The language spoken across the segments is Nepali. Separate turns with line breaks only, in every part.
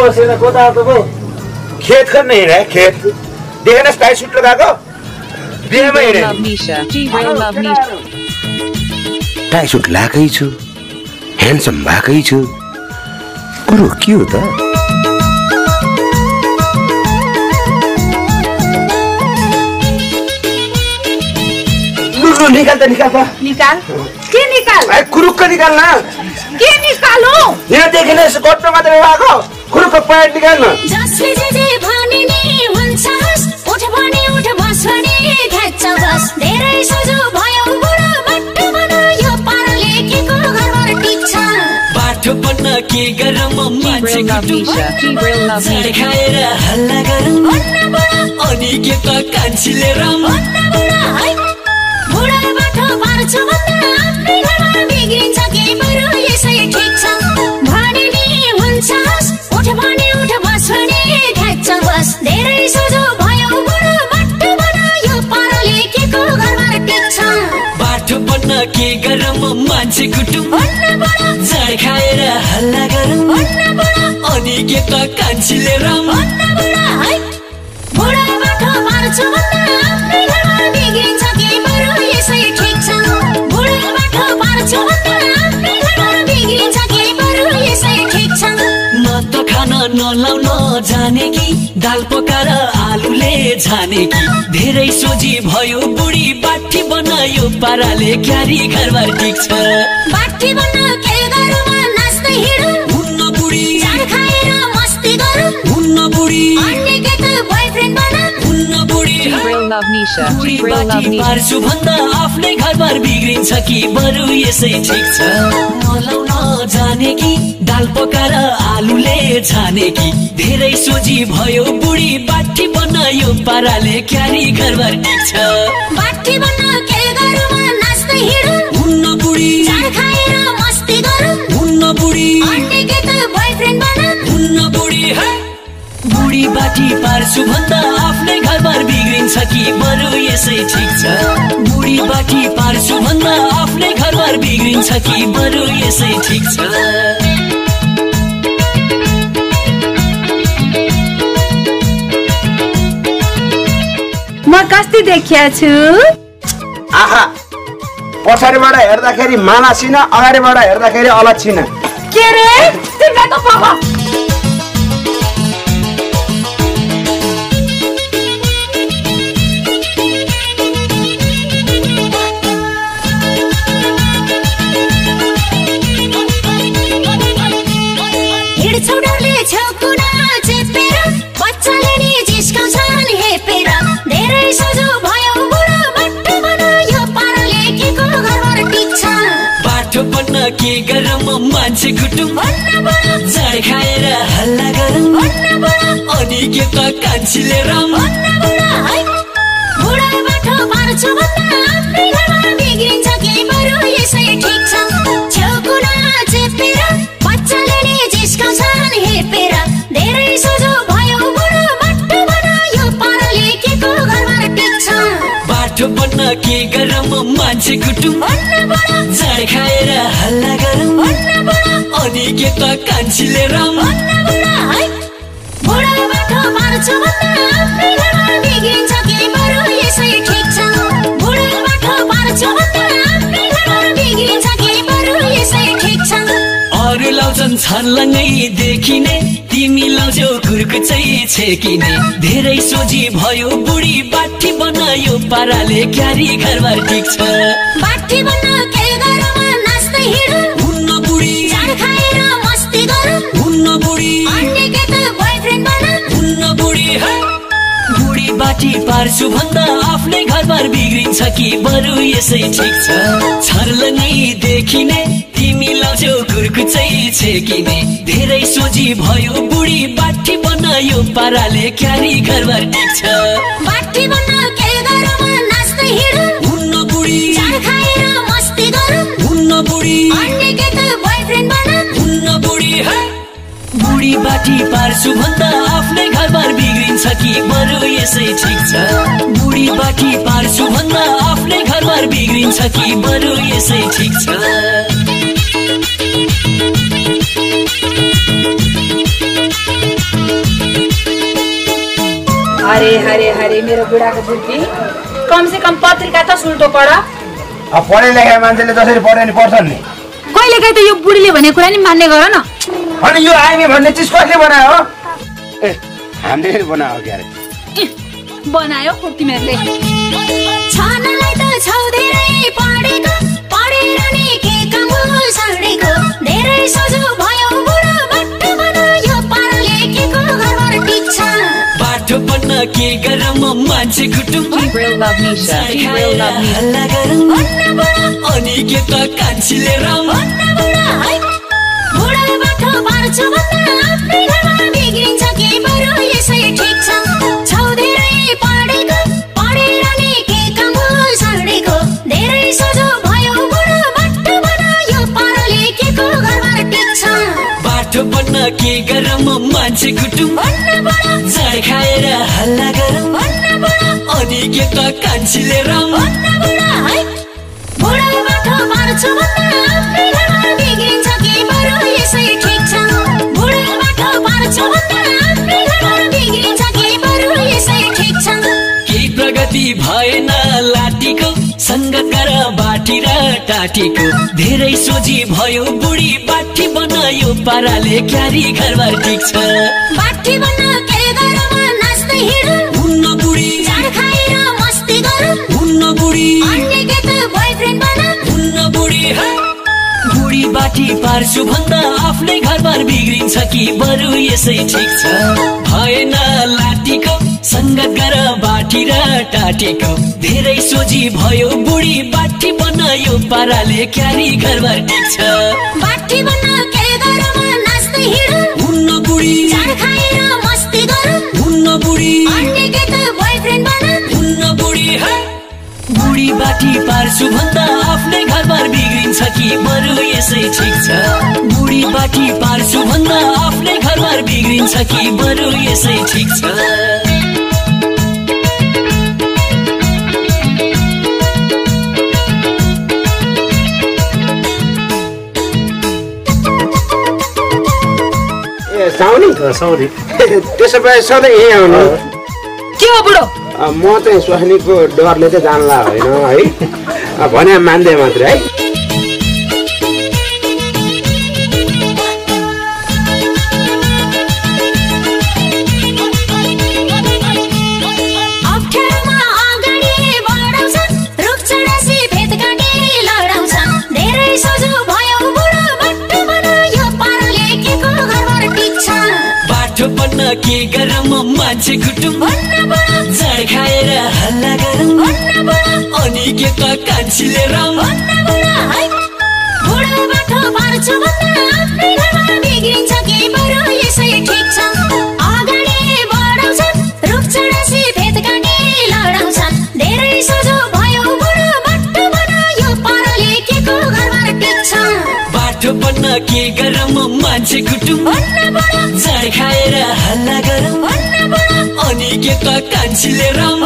बसेर कता त भो खेत गर्न हिँडे खेत देखेन टाइट सुट लगाएको बिहेमा हिँडे टाइट सुट लगाएकै छु ह्यान्डसम भएकै छु कुरो के हो त निकाल त निकाल त
निकाल के निकाल
कुरुक्क निकाल न
के निकालो
यहाँ देखेन यसो कट्न मात्रै भएको कुरुक्क प्यान्ट निकाल न
जसले जे भने नि हुन्छ उठ भने उठ बस भने घ्याच्छ बस धेरै सजो भयो बुढो बाटो बनायो पारले के को घरबाट टिक्छ
बाटो बन्न के गरम मान्छे कुटु खाएर हल्ला गरौँ अनि के त कान्छीले रम
बुढा बाटो पार्छु भन्दा आफ्नै घरमा बिग्रिन्छ के बरु यसै ठिक छ भने नि हुन्छ उठ भने उठ बस भने घ्याच्छ बस धेरै सजो भयो बुढो बाटो बनायो पारले के को घरमा टिक्छ
बाटो बन्न के गरम मान्छे कुटु झाड खाएर हल्ला गरौँ अनि के त कान्छीले रम
बुढा बाटो पार्छु भन्दा आफ्नै घरमा बिग्रिन्छ के बरु यसै ठिक छ बुढा बाटो पार्छु भन्दा आफ्नै घरमा बिग्रिन्छ के बरु यसै ठिक छ
न त खान नलाउन जाने कि दाल पकाएर आलुले झाने कि धेरै सोझी भयो बुढी बाठी बनायो पाराले क्यारी घरबार टिक्छ
बाठी बन्न के गरौँ नाच्दै हिँडौँ
हुन्न बुढी
झाड खाएर मस्ती गरौँ
हुन्न बुढी
अन्य के त बोयफ्रेन्ड बनाऊँ
हुन्न बुढी बुढी बाटी पार्छु भन्दा आफ्नै घरबार बिग्रिन्छ कि बरु यसै ठिक छ नलाउन जाने कि दाल पकाएर आलुले झाने कि धेरै सोझी भयो बुढी बाटी बनायो पाराले क्यारी घरबार टिक्छ
बाटी बन्न के गरौँ नाच्दै हिँडौँ
हुन्न बुढी
झाड खाएर मस्ती गरौँ
हुन्न बुढी
अन्य के त बोयफ्रेन्ड बनाऊँ
हुन्न बुढी बुढी बाटी पार्छु भन्दा आफ्नै घरबार बिग्रिन्छ कि बरु यसै ठिक छ बुढी बाटी पार्छु भन्दा आफ्नै घरबार बिग्रिन्छ कि बरु यसै ठिक छ
म कस्ती देखिया छु
आहा पछाडिबाट हेर्दाखेरि माला छिन अगाडिबाट हेर्दाखेरि अलग छिन
के रे तिमीलाई त बाबा
हिँड्छौ डरले छेउकुना चेपेर बच्चाले नि जिस्काउँछन् हेपेर धेरै सजो भयो बुढो बाटो बनायो पारले के को घरबाट टिक्छ
बाटो बन्न के गरम मान्छे कुटुम झाड खाएर हल्ला गरौँ अनि के त कान्छीले रम
बुढा बाटो पार्छु भन्दा आफ्नै घरमा बिग्रिन्छ के बरु यसै ठिक छ छेउकुना चेपेर बच्चाले नि जिस्काउँछन् हेपेर धेरै सजो भयो बुढो बाटो बनायो पारले के को घरबाट टिक्छ
बाटो बन्न के गरम मान्छे कुटुम झाड खाएर हल्ला गरौँ अनि के त कान्छीले रम
बुढा बाटो पार्छु भन्दा आफ्नै घरमा बिग्रिन्छ के बरु यसै ठिक छ बुढा बाटो पार्छु भन्दा आफ्नै घरमा बिग्रिन्छ के बरु यसै ठिक छ
अरू लाउँछन् छर्लङ्गै देखिने तिमी लाउँछौ कुर्कुचै छेकिने धेरै सोझी भयो बुढी बाठी बनायो पाराले क्यारी घरबार टिक्छ
बाठी बन्न के गरौँ नाच्दै हिँडौँ
हुन्न बुढी
झाड खाएर मस्ती गरौँ
हुन्न बुढी
अन्य के त बोयफ्रेन्ड बनाऊँ
हुन्न बुढी बुढी बाटी पार्छु भन्दा आफ्नै घरबार बिग्रिन्छ कि बरु यसै ठिक छ छर्लङ्गै देखिने तिमी लाउँछौ कुर्कुचै छेकिने धेरै सोझी भयो बुढी बाठी बनायो पाराले क्यारी घरबार टिक्छ
बाठी बन्न के गरौँ नाच्दै हिँडौँ
हुन्न बुढी
झाड खाएर मस्ती गरौँ
हुन्न बुढी
अन्य के त बोयफ्रेन्ड बनाऊँ
हुन्न बुढी बुढी बाटी पार्छु भन्दा आफ्नै घरबार बिग्रिन्छ कि बरु यसै ठिक छ बुढी बाटी पार्छु भन्दा आफ्नै घरबार बिग्रिन्छ कि बरु यसै ठिक छ
हरे हरे हरे मेरो बुढाको बुद्धि कम से कम पत्रिका त सुल्टो पढ
अब पढे लेखेको मान्छेले जसरी पढ्यो नि पढ्छन् नि
कहिले काहीँ त यो बुढीले भने कुरा नि मान्ने गर न
अनि यो आइमी भन्ने चिज कसले बनायो हो ए हामीले बनायो के अरे
बनायो तिमीहरूले
छानालाई त छौ धेरै पढेको पढेर नि के काम सडेको धेरै सजो भयो बुढो बाटो बनायो पाराले के को घरबाट टिक्छ
बाटो बन्न के गरम मान्छे कुटुम हल्ला गरौँ अनि के त कान्छीले राम
बुढो बाटो पार्छु भन्दा आफ्नै घरमा बिग्रिन्छ कि बरु यसै ठिक छ छौ धेरै पढेको पढेर नि के काम सडेको धेरै सजो भयो बुढो बाटो बनायो पाराले के को घरबाट टिक्छ
बाटो बन्न के गरम मान्छे कुटुम झाड खाएर हल्ला गरौँ अनि के त कान्छीले राम
बुढो बाटो पार्छु भन्दा आफ्नै घरमा बिग्रिन्छ कि बरु यसै ठिक छ बुढो बाटो पार्छु भन्दा आफ्नै घरमा बिग्रिन्छ कि बरु यसै ठिक छ
केही प्रगति भएन लाटीको सङ्गत गर बाटी र टाटीको धेरै सोझी भयो बुढी बाटी बनायो पाराले क्यारी घरबार टिक्छ
बाटी बन्न के गरौँ नाच्दै हिँडौँ
हुन्न बुढी
झाड खाएर मस्ती गरौँ
हुन्न बुढी
अन्य के त बोयफ्रेन्ड बनाऊँ
हुन्न बुढी बुढी बाटी पार्छु भन्दा आफ्नै घरबार बिग्रिन्छ कि बरु यसै ठिक छ भएन लाटीको सङ्गत गर बाटी र टाटीको धेरै सोझी भयो बुढी बाटी बनायो पाराले क्यारी घरबार टिक्छ
बाटी बन्न के गरौँ नाच्दै हिँडौँ
हुन्न बुढी
झाड खाएर मस्ती गरौँ
हुन्न बुढी
अन्य के त बोयफ्रेन्ड बनाऊँ
हुन्न बुढी बुढी बाटी पार्छु भन्दा आफ्नै घरबार बिग्रिन्छ कि बरु यसै ठिक छ बुढी बाटी पार्छु भन्दा आफ्नै घरबार बिग्रिन्छ कि बरु यसै ठिक छ
साउनी त्यसो भए सधैँ यहीँ आउनु
के हो बुढो
म चाहिँ स्वास्नीको डरले चाहिँ जानला होइन है भने मान्दै मात्रै है
अप्ठ्यारोमा अगाडि बढाउँछन् रुख चढासी भेट काटी लडाउँछन् धेरै सजो भयो बुढो बाटो बनायो पाराले के को घरबाट टिक्छ
बाटो बन्न के गरम मान्छे कुटुम झाड खाएर हल्ला गरौँ अनि के त कान्छीले राम
बुढो बाटो पार्छु भन्दा आफ्नै घरमा बिग्रिन्छ कि बरु यसै ठिक छ अगाडि बढाउँछन् रुख चढासी भेट काटी लडाउँछन् धेरै सजो भयो बुढो बाटो बनायो पाराले के को घरबाट टिक्छ
बाटो बन्न के गरम मान्छे कुटुम झाड खाएर हल्ला गरौँ अनि के त कान्छीले राम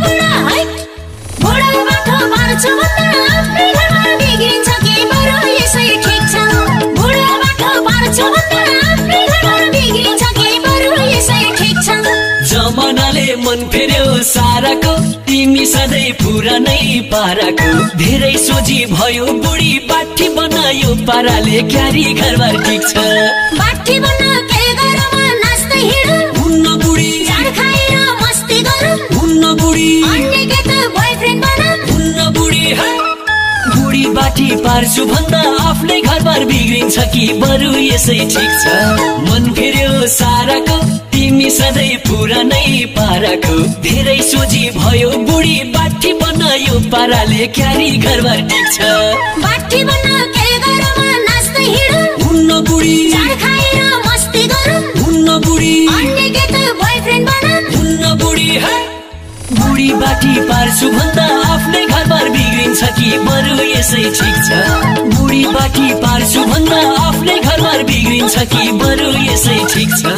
बुढो बाटो पार्छु भन्दा आफ्नै घरमा बिग्रिन्छ कि बरु यसै ठिक छ बुढो बाटो पार्छु भन्दा आफ्नै घरमा बिग्रिन्छ कि बरु यसै ठिक छ
जमानाले मन फेर्यो साराको तिमी सधैँ पुरानै पाराको धेरै सोझी भयो बुढी बाटी बनायो पाराले क्यारी घरबार टिक्छ
बाटी बन्न के गरौँ नाच्दै हिँडौँ
हुन्न बुढी
झाड खाएर मस्ती गरौँ
हुन्न बुढी
अन्य के त बोयफ्रेन्ड बनाऊँ
हुन्न बुढी बुढी बाटी पार्छु भन्दा आफ्नै घरबार बिग्रिन्छ कि बरु यसै ठिक छ मन फेर्यो साराको तिमी सधैँ पुरानै पाराको धेरै सोझी भयो बुढी बाटी बनायो पाराले क्यारी घरबार टिक्छ
बाटी बन्न के गरौँ नाच्दै हिँडौँ
हुन्न बुढी
झाड खाएर मस्ती गरौँ
हुन्न बुढी
अन्य के त बोयफ्रेन्ड बनाऊँ
हुन्न बुढी बुढी बाटी पार्छु भन्दा आफ्नै घरबार बिग्रिन्छ कि बरु यसै ठिक छ बुढी बाटी पार्छु भन्दा आफ्नै घरबार बिग्रिन्छ कि बरु यसै ठिक छ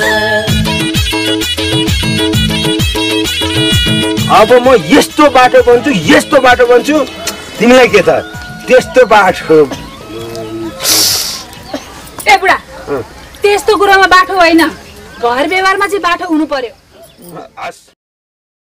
अब म यस्तो बाटो बन्छु तिमीलाई के त त्यस्तो बाटो
ए बुढा त्यस्तो कुरामा बाटो होइन घर व्यवहारमा चाहिँ बाटो हुनु पर्यो